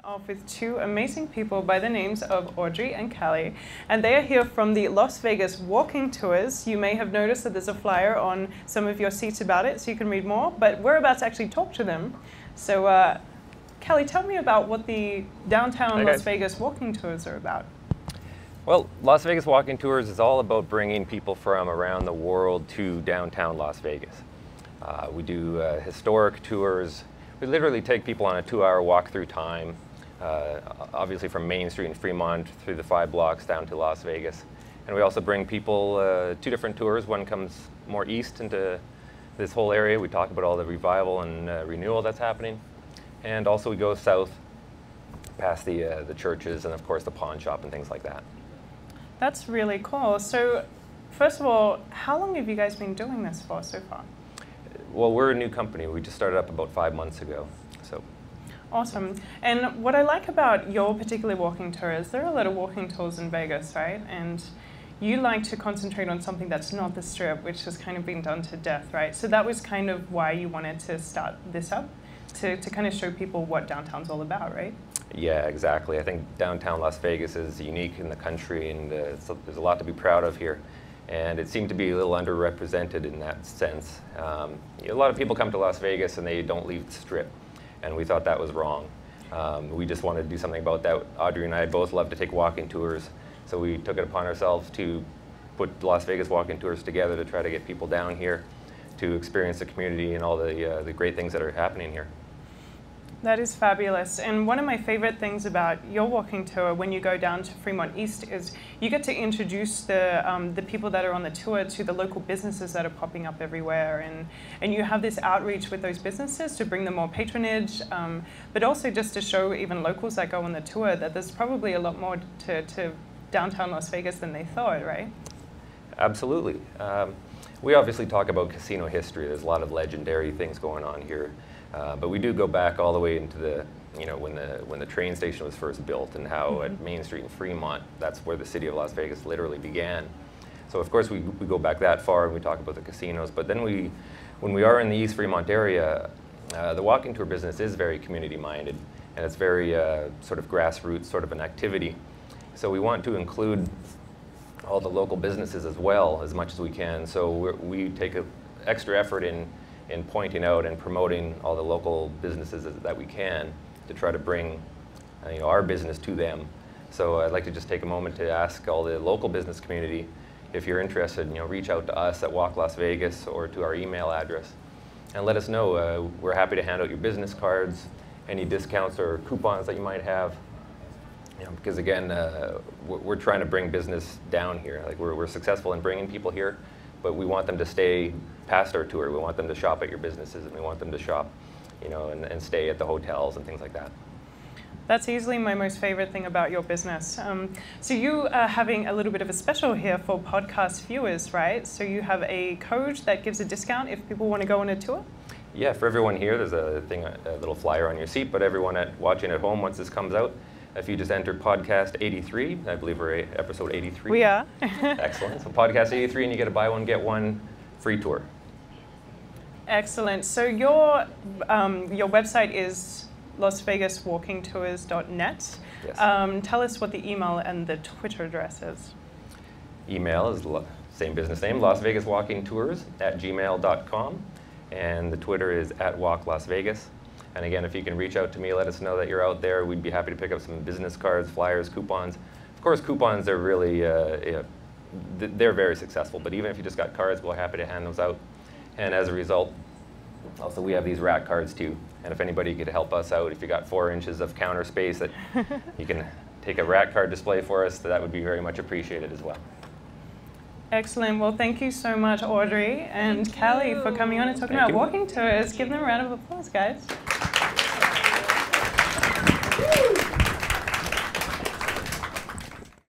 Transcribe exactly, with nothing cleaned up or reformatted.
off with two amazing people by the names of Audrey and Callie, and they are here from the Las Vegas Walking Tours. You may have noticed that there's a flyer on some of your seats about it, so you can read more, but we're about to actually talk to them. So, uh, Callie, tell me about what the downtown Okay. Las Vegas Walking Tours are about. Well, Las Vegas Walking Tours is all about bringing people from around the world to downtown Las Vegas. Uh, we do uh, historic tours. We literally take people on a two-hour walk through time, uh, obviously from Main Street in Fremont through the five blocks down to Las Vegas. And we also bring people uh, two different tours. One comes more east into this whole area. We talk about all the revival and uh, renewal that's happening. And also we go south past the, uh, the churches and of course the pawn shop and things like that. That's really cool. So, first of all, how long have you guys been doing this for so far? Well, we're a new company. We just started up about five months ago. So. Awesome. And what I like about your particular walking tour is there are a lot of walking tours in Vegas, right? And you like to concentrate on something that's not the Strip, which has kind of been done to death, right? So that was kind of why you wanted to start this up, to, to kind of show people what downtown's all about, right? Yeah, exactly. I think downtown Las Vegas is unique in the country, and uh, it's a, there's a lot to be proud of here. And it seemed to be a little underrepresented in that sense. Um, a lot of people come to Las Vegas and they don't leave the Strip, and we thought that was wrong. Um, we just wanted to do something about that. Audrey and I both love to take walking tours, so we took it upon ourselves to put Las Vegas Walking Tours together to try to get people down here to experience the community and all the, uh, the great things that are happening here. That is fabulous. And one of my favorite things about your walking tour when you go down to Fremont East is you get to introduce the, um, the people that are on the tour to the local businesses that are popping up everywhere. And, and you have this outreach with those businesses to bring them more patronage, um, but also just to show even locals that go on the tour that there's probably a lot more to, to downtown Las Vegas than they thought, right? Absolutely. Um, we obviously talk about casino history. There's a lot of legendary things going on here. Uh, but we do go back all the way into the, you know, when the when the train station was first built, and how mm-hmm. at Main Street in Fremont, that's where the city of Las Vegas literally began. So of course we, we go back that far and we talk about the casinos. But then we, when we are in the East Fremont area, uh, the walking tour business is very community minded, and it's very uh, sort of grassroots sort of an activity. So we want to include all the local businesses as well as much as we can. So we're, we take a extra effort in in pointing out and promoting all the local businesses that we can to try to bring uh, you know, our business to them. So I'd like to just take a moment to ask all the local business community, if you're interested, you know, reach out to us at Walk Las Vegas or to our email address and let us know. Uh, we're happy to hand out your business cards, any discounts or coupons that you might have. You know, because again, uh, we're, we're trying to bring business down here. Like we're, we're successful in bringing people here, but we want them to stay past our tour. We want them to shop at your businesses, and we want them to shop, you know, and, and stay at the hotels and things like that. That's easily my most favorite thing about your business. Um, so you are having a little bit of a special here for podcast viewers, right? So you have a code that gives a discount if people want to go on a tour? Yeah, for everyone here, there's a thing, a little flyer on your seat, but everyone at, watching at home, once this comes out, if you just enter podcast eighty-three, I believe we're at episode eighty-three. We are. Excellent. So podcast eighty-three, and you get a buy one, get one free tour. Excellent. So your, um, your website is Las Vegas Walking Tours dot net. Yes. Um, tell us what the email and the Twitter address is. Email is same business name, Las Vegas Walking Tours at gmail dot com, and the Twitter is at Walk Las Vegas. And again, if you can reach out to me, let us know that you're out there. We'd be happy to pick up some business cards, flyers, coupons. Of course, coupons are really, uh, yeah, they're very successful. But even if you just got cards, we're happy to hand those out. And as a result, also we have these rack cards too. And if anybody could help us out, if you got four inches of counter space that you can take a rack card display for us, that would be very much appreciated as well. Excellent. Well, thank you so much, Audrey and Callie, for coming on and talking Thank about you. walking tours. Give them a round of applause, guys.